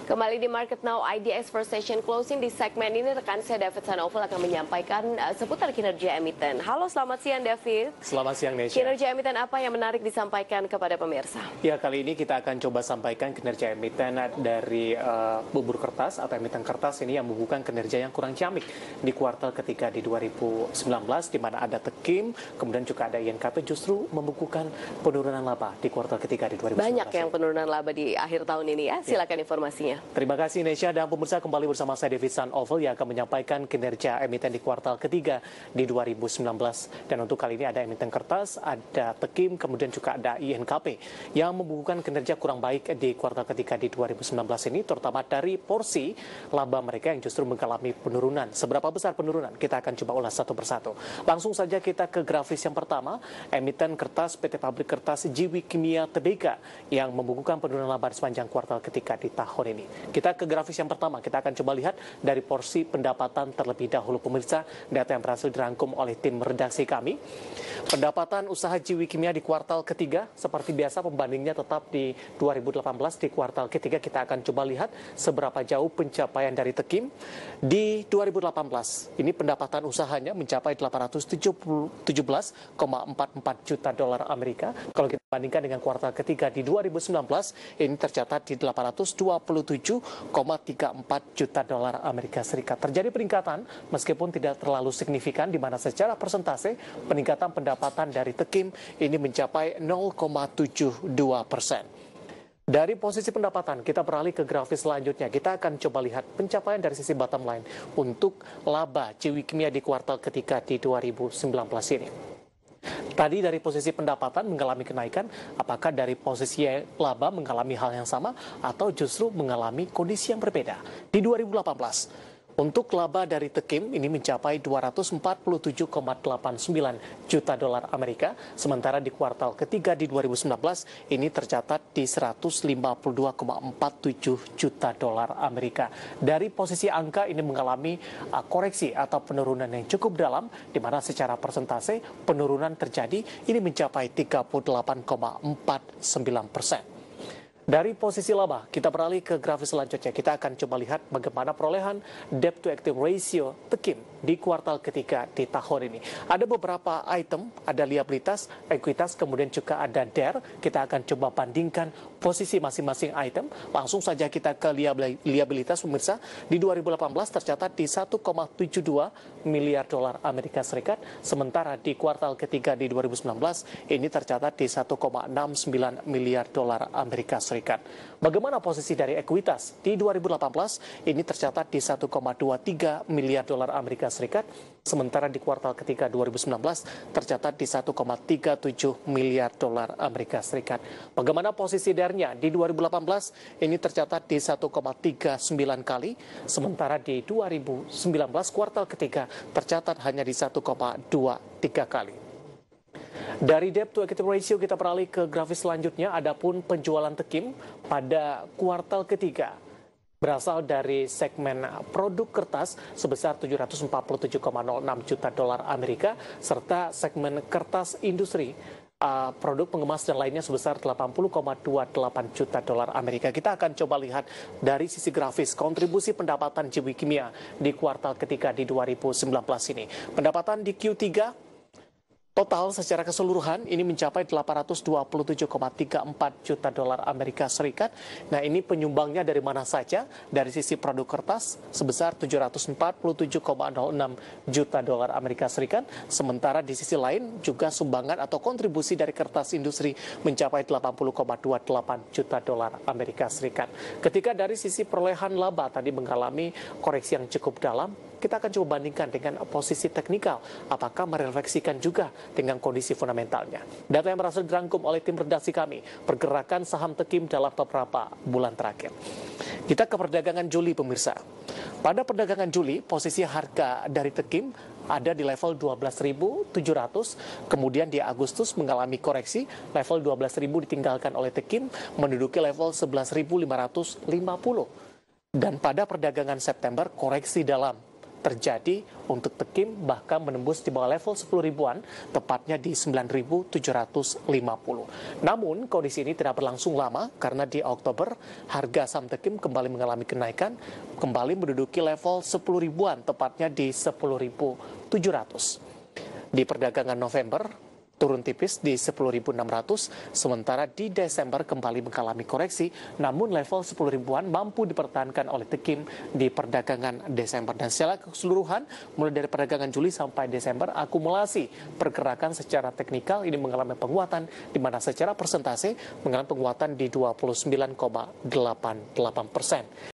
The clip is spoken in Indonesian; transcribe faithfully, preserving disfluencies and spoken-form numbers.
Kembali di Market Now I D X First Session Closing. Di segmen ini rekan saya David Sanovel akan menyampaikan uh, seputar kinerja emiten. Halo, selamat siang David. Selamat siang Nesya. Kinerja emiten apa yang menarik disampaikan kepada pemirsa? Ya, kali ini kita akan coba sampaikan kinerja emiten dari uh, bubur kertas atau emiten kertas ini yang membukukan kinerja yang kurang ciamik di kuartal ketiga di dua ribu sembilan belas, di mana ada Tekim, kemudian juga ada I N K P justru membukukan penurunan laba di kuartal ketiga di dua ribu sembilan belas. Banyak yang penurunan laba di akhir tahun ini ya. Silakan ya. Informasinya. Terima kasih Nesya, dan pemirsa kembali bersama saya David Sanovel yang akan menyampaikan kinerja emiten di kuartal ketiga di dua ribu sembilan belas. Dan untuk kali ini ada emiten kertas, ada Tekim, kemudian juga ada I N K P yang membukukan kinerja kurang baik di kuartal ketiga di dua ribu sembilan belas ini, terutama dari porsi laba mereka yang justru mengalami penurunan. Seberapa besar penurunan? Kita akan coba ulas satu persatu. Langsung saja kita ke grafis yang pertama, emiten kertas P T Pabrik Kertas Jiwi Kimia Tbk yang membukukan penurunan laba sepanjang kuartal ketiga di tahun ini. Kita ke grafis yang pertama, kita akan coba lihat dari porsi pendapatan terlebih dahulu pemirsa, data yang berhasil dirangkum oleh tim redaksi kami. Pendapatan usaha Jiwi Kimia di kuartal ketiga, seperti biasa pembandingnya tetap di dua ribu delapan belas. Di kuartal ketiga kita akan coba lihat seberapa jauh pencapaian dari Tekim. Di dua ribu delapan belas, ini pendapatan usahanya mencapai delapan ratus tujuh belas koma empat empat juta dolar Amerika. Kalau kita bandingkan dengan kuartal ketiga di dua ribu sembilan belas, ini tercatat di delapan ratus dua puluh tujuh koma tiga empat juta dolar Amerika Serikat. Terjadi peningkatan meskipun tidak terlalu signifikan, di mana secara persentase peningkatan pendapatan dari Tekim ini mencapai nol koma tujuh dua persen. Dari posisi pendapatan, kita beralih ke grafis selanjutnya. Kita akan coba lihat pencapaian dari sisi bottom line untuk laba Jiwi Kimia di kuartal ketiga di dua ribu sembilan belas ini. Tadi dari posisi pendapatan mengalami kenaikan, apakah dari posisi laba mengalami hal yang sama atau justru mengalami kondisi yang berbeda? Di dua ribu delapan belas, untuk laba dari Tekim ini mencapai dua ratus empat puluh tujuh koma delapan sembilan juta dolar Amerika, sementara di kuartal ketiga di dua ribu sembilan belas ini tercatat di seratus lima puluh dua koma empat tujuh juta dolar Amerika. Dari posisi angka ini mengalami uh, koreksi atau penurunan yang cukup dalam, di mana secara persentase penurunan terjadi ini mencapai tiga puluh delapan koma empat sembilan persen. Dari posisi laba, kita beralih ke grafis selanjutnya. Kita akan coba lihat bagaimana perolehan debt to equity ratio Tekim di kuartal ketiga di tahun ini. Ada beberapa item, ada liabilitas, ekuitas, kemudian juga ada D E R. Kita akan coba bandingkan posisi masing-masing item. Langsung saja kita ke liabilitas pemirsa. Di dua ribu delapan belas tercatat di satu koma tujuh dua miliar dolar Amerika Serikat. Sementara di kuartal ketiga di dua ribu sembilan belas ini tercatat di satu koma enam sembilan miliar dolar Amerika Serikat. Bagaimana posisi dari ekuitas? Di dua ribu delapan belas ini tercatat di satu koma dua tiga miliar dolar Amerika Serikat, sementara di kuartal ketiga dua ribu sembilan belas tercatat di satu koma tiga tujuh miliar dolar Amerika Serikat. Bagaimana posisi D E R-nya? Di dua ribu delapan belas ini tercatat di satu koma tiga sembilan kali, sementara di dua ribu sembilan belas kuartal ketiga tercatat hanya di satu koma dua tiga kali. Dari debt to equity ratio kita beralih ke grafis selanjutnya. Adapun penjualan Tekim pada kuartal ketiga berasal dari segmen produk kertas sebesar tujuh ratus empat puluh tujuh koma nol enam juta dolar Amerika, serta segmen kertas industri, uh, produk pengemas dan lainnya sebesar delapan puluh koma dua delapan juta dolar Amerika. Kita akan coba lihat dari sisi grafis kontribusi pendapatan Jiwi Kimia di kuartal ketiga di dua ribu sembilan belas ini. Pendapatan di Q tiga total secara keseluruhan ini mencapai delapan ratus dua puluh tujuh koma tiga empat juta dolar Amerika Serikat. Nah, ini penyumbangnya dari mana saja? Dari sisi produk kertas sebesar tujuh ratus empat puluh tujuh koma nol enam juta dolar Amerika Serikat. Sementara di sisi lain juga sumbangan atau kontribusi dari kertas industri mencapai delapan puluh koma dua delapan juta dolar Amerika Serikat. Ketika dari sisi perolehan laba tadi mengalami koreksi yang cukup dalam, kita akan coba bandingkan dengan posisi teknikal, apakah merefleksikan juga dengan kondisi fundamentalnya. Data yang berhasil dirangkum oleh tim redaksi kami, pergerakan saham Tekim dalam beberapa bulan terakhir. Kita ke perdagangan Juli pemirsa. Pada perdagangan Juli, posisi harga dari Tekim ada di level dua belas ribu tujuh ratus, kemudian di Agustus mengalami koreksi, level dua belas ribu ditinggalkan oleh Tekim, menduduki level sebelas ribu lima ratus lima puluh. Dan pada perdagangan September, koreksi dalam terjadi untuk Tekim bahkan menembus di bawah level sepuluh ribuan, tepatnya di sembilan ribu tujuh ratus lima puluh. Namun kondisi ini tidak berlangsung lama karena di Oktober harga saham Tekim kembali mengalami kenaikan, kembali menduduki level sepuluh ribuan, tepatnya di sepuluh ribu tujuh ratus. Di perdagangan November turun tipis di sepuluh ribu enam ratus, sementara di Desember kembali mengalami koreksi, namun level sepuluh ribuan mampu dipertahankan oleh Tekim di perdagangan Desember. Dan secara keseluruhan, mulai dari perdagangan Juli sampai Desember, akumulasi pergerakan secara teknikal ini mengalami penguatan, di mana secara persentase mengalami penguatan di dua puluh sembilan koma delapan delapan persen.